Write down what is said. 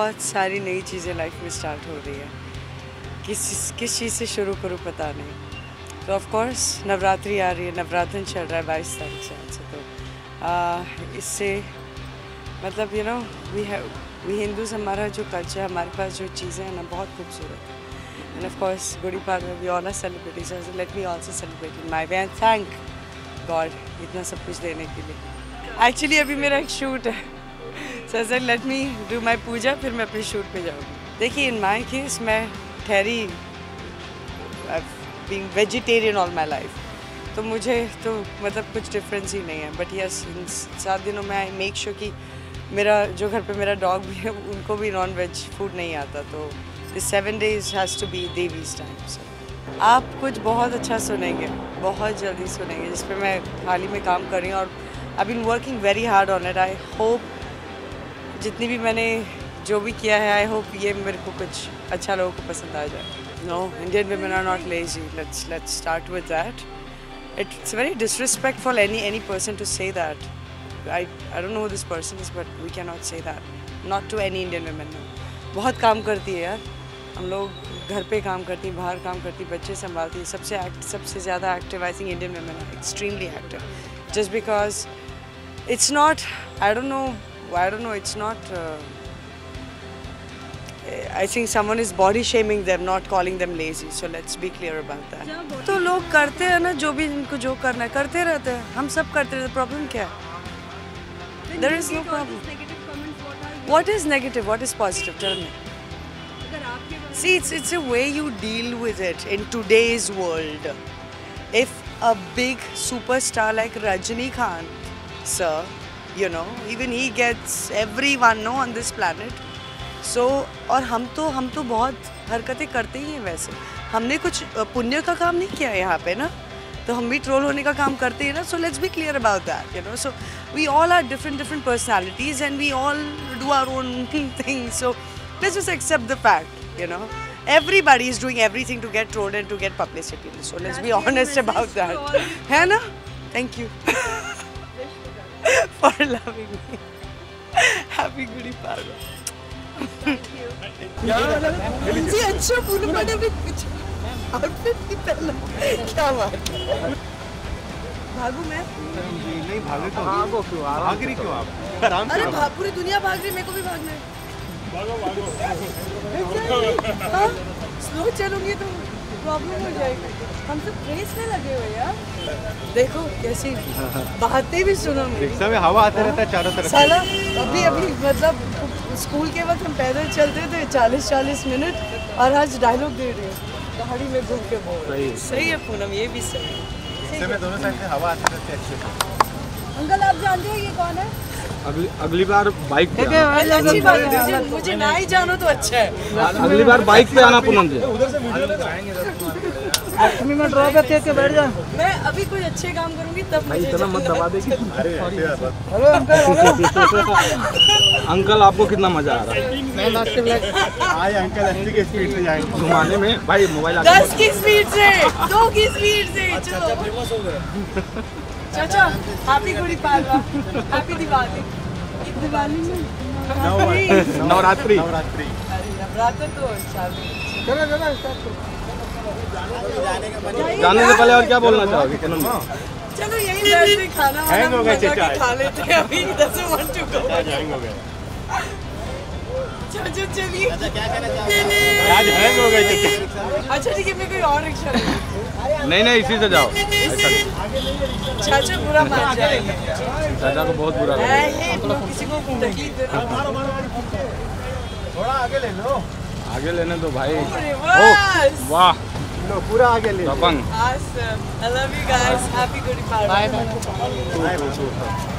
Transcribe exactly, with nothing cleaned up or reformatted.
बहुत सारी नई चीज़ें लाइफ में स्टार्ट हो रही है, किस किस चीज़ से शुरू करूँ पता नहीं। तो ऑफ कोर्स नवरात्रि आ रही है, नवरात्र चल रहा है बाईस तारीख से आज से, तो आ, इससे मतलब you know we have we Hindus, हमारा जो कल्चर, हमारे पास जो चीज़ें हैं ना बहुत खूबसूरत है। And of course Gudi Padwa we all are celebrating, so let me also celebrate in my way and thank God इतना सब कुछ देने के लिए। एक्चुअली अभी मेरा एक शूट है, so sir let me do my puja, फिर मैं अपने शूट पे जाऊँगी। देखिए इन माई केस मैं ठहरी being vegetarian all my life, तो मुझे तो मतलब कुछ डिफरेंस ही नहीं है। बट यस इन सात दिनों में आई मेक श्योर कि मेरा जो घर पे मेरा डॉग भी है उनको भी नॉन वेज फूड नहीं आता, तो this seven days has to be Devi's time. So आप कुछ बहुत अच्छा सुनेंगे, बहुत जल्दी सुनेंगे, जिस पे मैं हाल ही में काम कर रही हूँ और I been working very hard on it. I hope जितनी भी मैंने जो भी किया है, आई होप ये मेरे को कुछ अच्छा लोगों को पसंद आ जाए। No, Indian women are not lazy. Let's let's start with that. It's very disrespectful any any person to say that. I I don't know who this person is, but we cannot say that. Not to any Indian women. No. बहुत काम करती है यार, हम लोग घर पे काम करती, बाहर काम करती, बच्चे संभालती है। सबसे एक्ट सबसे ज़्यादा active I think Indian women are extremely active. Just because it's not, I don't know, I don't know, it's not. Uh, I think someone is body shaming them, not calling them lazy. So let's be clear about that. तो लोग करते हैं ना, जो भी इनको जो करना है करते रहते हैं, हम सब करते रहते हैं। प्रॉब्लम क्या है? There is no problem. What is negative? What is positive? Tell me. See, it's it's a way you deal with it in today's world. If a big superstar like Rajinikanth, sir, you know, even he gets everyone know on this planet. So so, और हम तो हम तो बहुत हरकतें करते ही हैं वैसे, हमने कुछ पुण्य का काम नहीं किया यहाँ पे ना, तो हम भी ट्रोल होने का काम करते हैं ना। So let's be clear about that, you know. So we all are different different personalities and we all do our own thing, so let's just accept the fact, you know, everybody is doing everything to get trolled and to get publicity, so let's be honest about that, है ना? Thank you for loving me. Happy Gudi Padwa. जी अच्छा Poonam madam ने कुछ outfit नहीं पहना, क्या बात है? भागू मैं? नहीं भागे तो भागो क्यों? भाग रही क्यों आप? आराम से। अरे भाग, पूरी दुनिया भाग रही है, मेरे को भी भागना है। भागो भागो। हाँ, स्लो चलूंगी तो प्रॉब्लम हो जाएगी। हम सब रेस में लगे हुए यार, देखो कैसी बातें भी सुनो मेरी। रिक्शा में हवा आते रहता है चारों तरफ। साला अभी अभी मतलब स्कूल के वक्त हम पैदल चलते थे चालीस चालीस मिनट, और आज डायलॉग दे रहे हैं गाड़ी में घूम के बोल। सही सही है पूनम, ये भी सही है। इसमें दोनों साइड से हवा आती रहती है अच्छे से। अंकल आप जानते हो ये कौन है? अगली अगली बार बाइक पे आना। अच्छी बात है, मुझे, मुझे ना ही जानो तो अच्छा है। अगली बार बाइक पे आना पूनम जी। उधर से वीडियो जाएंगे तुम्हें मैं ड्रॉ करके के बैठ जा। मैं अभी कोई अच्छे काम करूंगी तब मुझे इतना मत दबा दे कि। अरे हेलो अंकल। अंकल आपको कितना मजा आ रहा है? मैं लास्ट में आए अंकल अस्सी की स्पीड से जाएंगे घुमाने में भाई, मोबाइल दस की स्पीड से, दो की स्पीड से। चलो फेमस हो गए चाचा। Happy Gudi Padwa, happy Diwali. दिवाली में नवरात्रि, नवरात्रि नवरात्र तो चलो चलो स्टार्ट करो। जाने से पहले और क्या बोलना चाहोगे? चलो यही बैठ के खाना वाना खा लेते हैं अभी। doesn't want to go। चलो चलिए। आज हैंग हो गए। अच्छा ठीक है, मैं कोई और रिक्शा नहीं नहीं इसी से जाओ। चाचा बुरा मान जाएंगे, चाचा को बहुत बुरा लगेगा। किसी को तकलीफ दे रहा। थोड़ा आगे ले लो, आगे लेने दो भाई। वाह लो पूरा आगे ले। Awesome. I love you guys. Happy Gudi Padwa. Bye bye.